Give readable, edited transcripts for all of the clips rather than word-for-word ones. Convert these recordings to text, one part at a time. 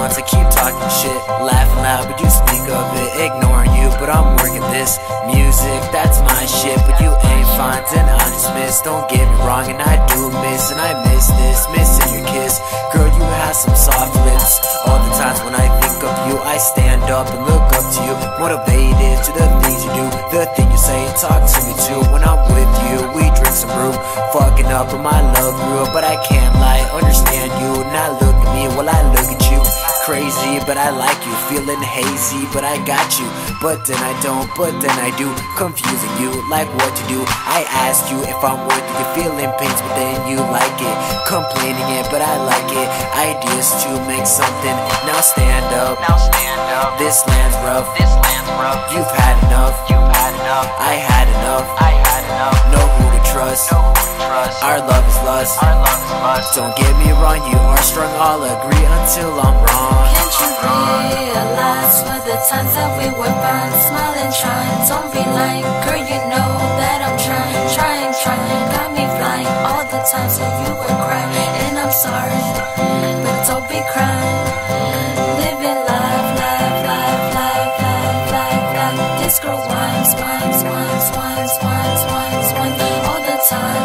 once, I keep talking shit, laughing loud, but you speak of it, ignoring you, but I'm working this music, that's my shit, but you ain't fine, then I dismiss. Don't get me wrong, and I do miss, and I miss this, missing your kiss. Girl, you have some soft lips. All the times when I think of you, I stand up and look up to you, motivated to the things you do, the thing you say, talk to me too. When I'm with you, we drink some brew, fucking up and my love grew, but I can't lie, understand you, not look at me while I look at you. Crazy, but I like you, feeling hazy, but I got you, but then I don't, but then I do, confusing you, like what to do. I asked you if I'm worth it, you're feeling pains, but then you like it, complaining it, but I like it, ideas to make something, now stand up, this land's rough, you've had enough, I had enough, know who to trust, our love is lust, don't get me wrong, you are strong, I'll agree until I'm wrong. Can't you realize for the times that we were fine, smiling, trying, don't be lying, girl, you know that I'm trying, got me flying, all the times that you were crying, and I'm sorry, but don't be crying, living life, this girl whines, all the time,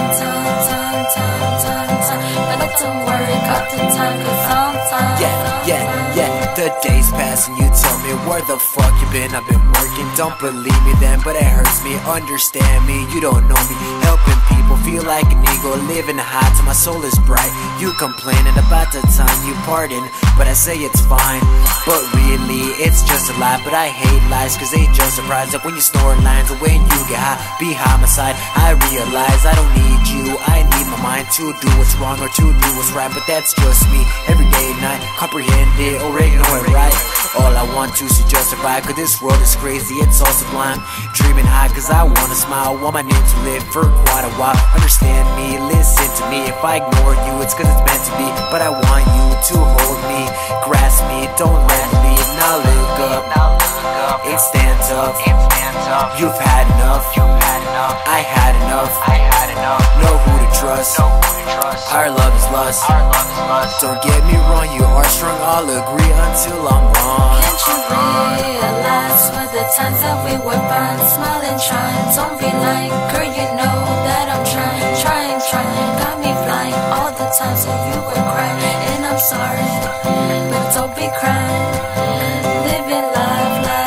but don't worry, got the time, 'cause sometimes Yeah, the days pass and you tell me where the fuck you been. I've been working, don't believe me then, but it hurts me, understand me. You don't know me, helping people feel like an eagle, living high till my soul is bright. You complaining about the time you pardon, but I say it's fine, but really it's just a lie. But I hate lies, 'cause they just surprise that when you snore lines, or when you get high, behind my side, I realize I don't need you, I need my mind to do what's wrong or to do what's right. But that's just me, every day and night, comprehend it or ignore it, right? All I want to is just survive, 'cause this world is crazy, it's all sublime. Dreaming high, 'cause I wanna smile, want my name to live for quite a while. Understand me, listen to me, if I ignore you, it's 'cause it's meant to be. But I want you to hold me, grasp me, don't let me leave. Now look up, it stands up, you've had enough, I had enough, know who to trust, our love is lust, don't get me wrong, you are strong, I'll agree until I'm wrong. Can't you realize for the times that we were fine, smiling, trying, don't be lying, girl, you know that I'm trying, got me flying, all the times that you were crying, and I'm sorry, but don't be crying, living life,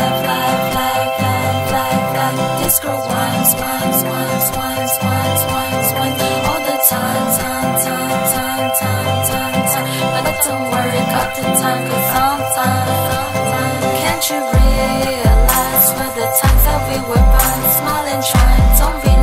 this girl whines, all the time, but don't worry, got the time, 'cause sometimes, can't you realize for the times that we were fine, smiling, trying, don't be